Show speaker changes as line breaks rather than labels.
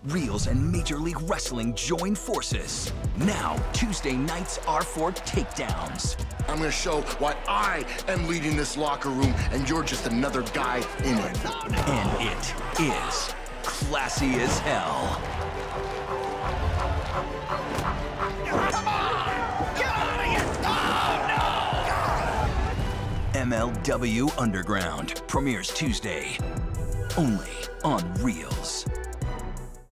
Reels and Major League Wrestling join forces. Now, Tuesday nights are for takedowns.
I'm gonna show why I am leading this locker room and you're just another guy in it.
And it is classy as hell.
Come on! Get out of here! Oh, no!
MLW Underground premieres Tuesday, only on Reels.